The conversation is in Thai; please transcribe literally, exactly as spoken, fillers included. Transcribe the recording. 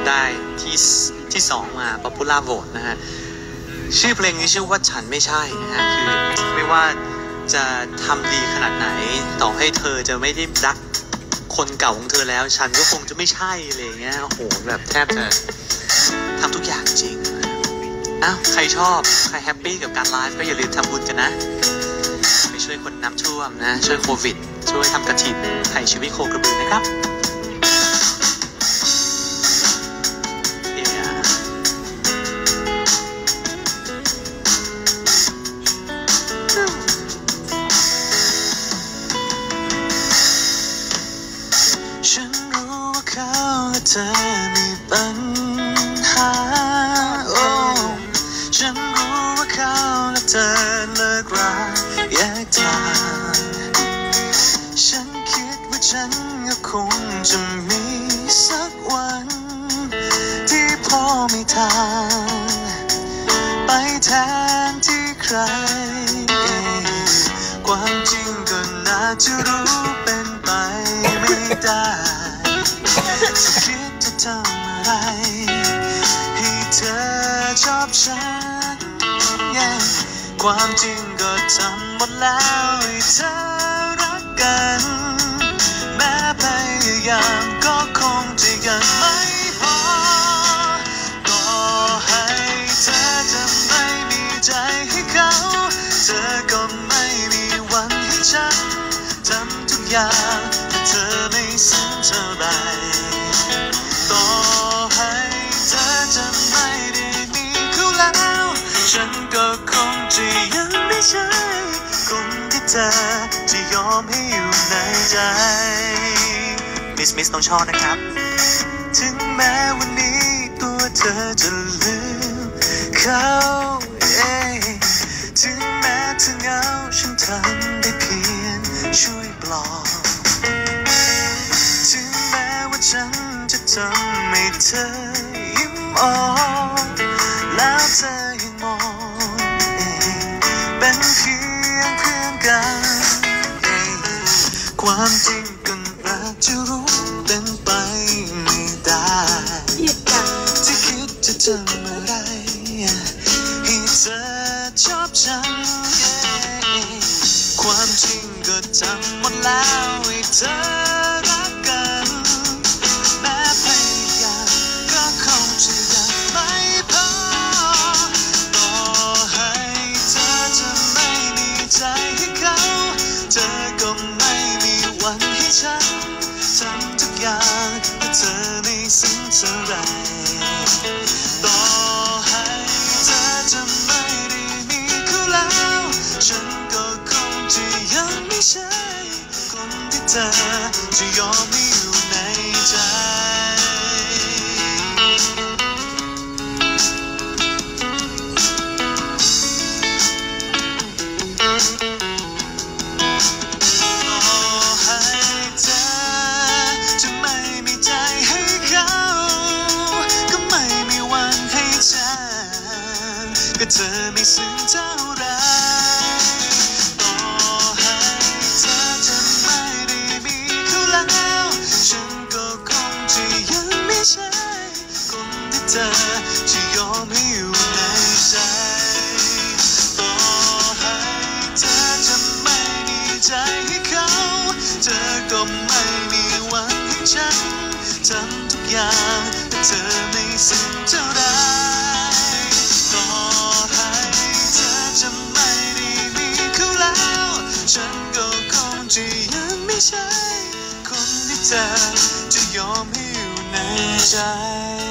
ได้ที่ที่สองมา Popular Vote นะฮะชื่อเพลงนี้ชื่อว่าฉันไม่ใช่นะฮะคือไม่ว่าจะทำดีขนาดไหนต่อให้เธอจะไม่ได้รักคนเก่าของเธอแล้วฉันก็คงจะไม่ใช่อะไรเงี้ยโอ้โหแบบแทบจะทำทุกอย่างจริงอ้าวใครชอบใครแฮปปี้กับการไลฟ์ก็อย่าลืมทำบุญกันนะไปช่วยคนน้ำท่วมนะช่วยโควิดช่วยทำกระถิ่นไถ่ชีวิตโคกระบือนะครับฉันรู้ว่าเขาและเธอมีปัญหาโอ้ฉันรู้ว่าเขาและเธอเลิกราแยกทางฉันคิดว่าฉันก็คงจะมีสักวันที่พอมีทางไปแทนที่ใครความจริงก็น่าจะรู้เป็นไปไม่ได้จะคิดจะทำอะไรให้เธอชอบฉัน yeah. ความจริงก็ทำหมดแล้วให้เธอรักกันแม้พยายามก็คงจะยังไม่พอต่อให้เธอจะไม่มีใจให้เขาเธอก็ไม่มีวันให้ฉันทำทุกอย่างแต่เธอไม่สนเท่าไรต่อให้เธอจะไม่ได้มีเขาแล้วฉันก็คงจะยังไม่ใช่คนที่เธอจะยอมให้อยู่ในใจมิสมิสต้องชอบนะครับถึงแม้วันนี้ตัวเธอจะลืมเขาถึงแม้เธอเหงาฉันทำได้เพียงช่วยปลอบถึงแม้ว่าฉันจะทำให้เธอยิ้มออกแล้วเธอยังมองเป็นเพียงเพื่อนกันความจริงก็อาจจะรู้เป็นไปไม่ได้ที่คิดจะทำอะไรให้เธอชอบฉัน yeah. ความจริงก็ทำหมดแล้วให้เธอรักกันแม้พยายามก็คงจะยังไม่พอต่อให้เธอจะไม่มีใจให้เขาเธอก็ไม่มีวันให้ฉันทำทุกอย่างแต่เธอไม่สนเท่าไรต่อให้เธอจะไม่ได้มีเขาแล้วฉันก็คงจะยังไม่ใช่คนที่เธอจะยอมให้อยู่ในใจก็เธอไม่ซึ้งเท่าไรต่อให้เธอจะไม่ได้มีเขาแล้วฉันก็คงจะยังไม่ใช่คนที่เธอจะยอมให้อยู่ในใจต่อให้เธอจะไม่มีใจให้เขาเธอก็ไม่มีหวังให้ฉันทำทุกอย่างแต่เธอไม่ซึ้งเท่าไรฉันก็คงจะยังไม่ใช่คนที่เธอจะยอมให้อยู่ในใจ